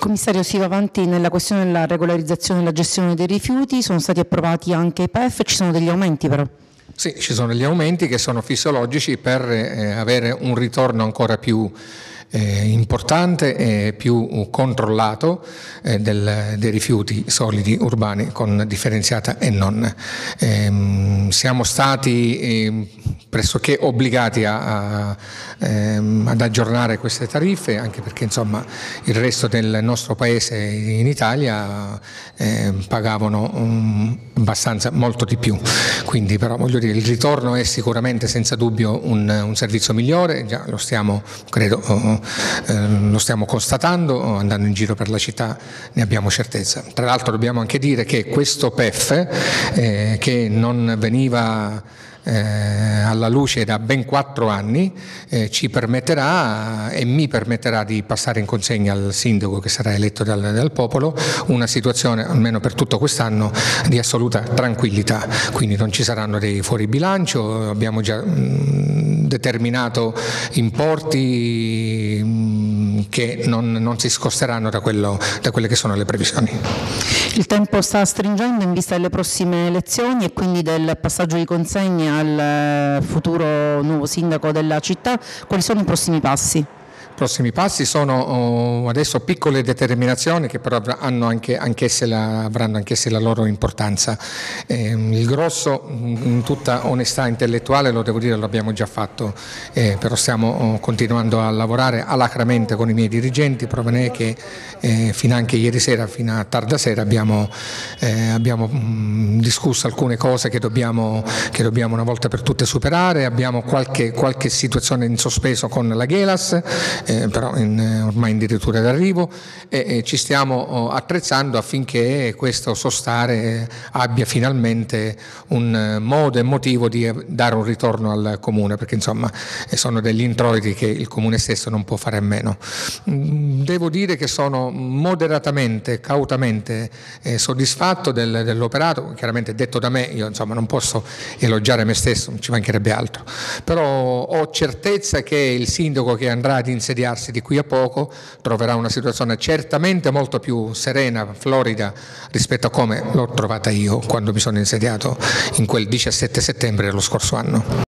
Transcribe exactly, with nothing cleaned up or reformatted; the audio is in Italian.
Commissario, si va avanti nella questione della regolarizzazione e della gestione dei rifiuti, sono stati approvati anche i P E F, ci sono degli aumenti però. Sì, ci sono degli aumenti che sono fisiologici per eh, avere un ritorno ancora più eh, importante e più controllato eh, del, dei rifiuti solidi urbani con differenziata e non. Ehm, siamo stati eh, pressoché obbligati a, a, ehm, ad aggiornare queste tariffe, anche perché insomma il resto del nostro paese in Italia eh, pagavano um, abbastanza molto di più, quindi però voglio dire il ritorno è sicuramente senza dubbio un, un servizio migliore, già lo stiamo credo oh, eh, lo stiamo constatando, andando in giro per la città ne abbiamo certezza. Tra l'altro dobbiamo anche dire che questo P E F eh, che non veniva Eh, alla luce da ben quattro anni eh, ci permetterà e mi permetterà di passare in consegna al sindaco che sarà eletto dal, dal popolo una situazione almeno per tutto quest'anno di assoluta tranquillità, quindi non ci saranno dei fuori bilancio, abbiamo già mh, determinato importi mh, che non, non si scosteranno da, quello, da quelle che sono le previsioni. Il tempo sta stringendo in vista delle prossime elezioni e quindi del passaggio di consegna al futuro nuovo sindaco della città. Quali sono i prossimi passi? I prossimi passi sono oh, adesso piccole determinazioni che però hanno anche, anch'esse la, avranno anch'esse la loro importanza. Eh, il grosso, in tutta onestà intellettuale, lo devo dire, lo abbiamo già fatto, eh, però stiamo oh, continuando a lavorare alacremente con i miei dirigenti, prova ne è che eh, fino anche ieri sera, fino a tarda sera, abbiamo, eh, abbiamo mh, discusso alcune cose che dobbiamo, che dobbiamo una volta per tutte superare, abbiamo qualche, qualche situazione in sospeso con la Gelas, Eh, però in, ormai addirittura d'arrivo e, e ci stiamo oh, attrezzando affinché questo sostare eh, abbia finalmente un eh, modo e motivo di dare un ritorno al Comune, perché insomma eh, sono degli introiti che il Comune stesso non può fare a meno. Mm, devo dire che sono moderatamente, cautamente eh, soddisfatto del, dell'operato, chiaramente detto da me, io insomma non posso elogiare me stesso, ci mancherebbe altro, però ho certezza che il sindaco che andrà ad insediarsi di qui a poco troverà una situazione certamente molto più serena, florida rispetto a come l'ho trovata io quando mi sono insediato in quel diciassette settembre dello scorso anno.